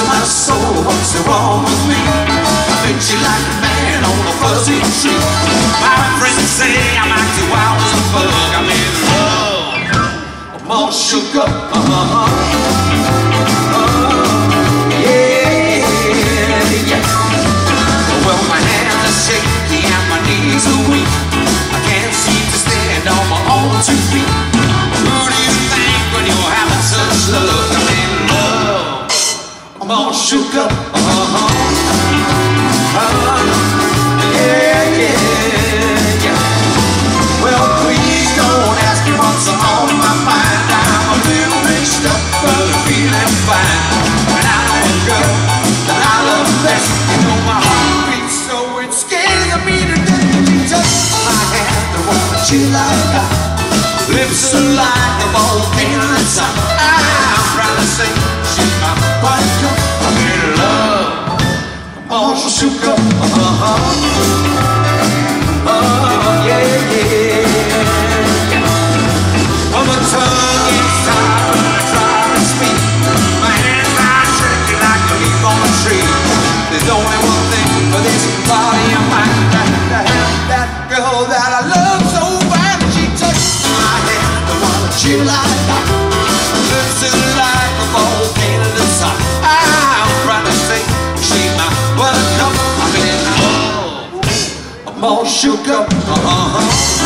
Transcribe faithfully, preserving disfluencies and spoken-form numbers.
to my soul, what's wrong with me? I think she like a man on a fuzzy tree. My friends say I'm acting wild as a bug. I'm in love, I'm all shook up. Uh-huh. Uh, yeah, yeah. Well, my hands are shaky and my knees are weak. I can't seem to stand on my own two feet. Who do you think when you're having such love? I'm in love, I'm all shook up. Uh-huh. Uh, yeah, yeah, yeah. Well, please don't ask me what's on my mind. I'm a little mixed up, but I'm feeling fine. And I know a girl that I love best. You know my heart beats so it scares me to death. She touched my hand, the one that she like I. Lips are like a volcano in the sun. I'm proud to say she's my buttercup. I'm in love, I'm all shook up. Uh-huh. Oh, yeah, yeah. Well, my tongue is tied when I try to speak. My hands are shaking like a leaf on a tree. There's only one thing for this body of mine. I have to have that girl that I love so bad. She touched my hand, the one that she like that. Lips is like a volcano in the sun. I'm proud to say she's my buttercup. I'm in love, I'm all shook up. Uh-huh.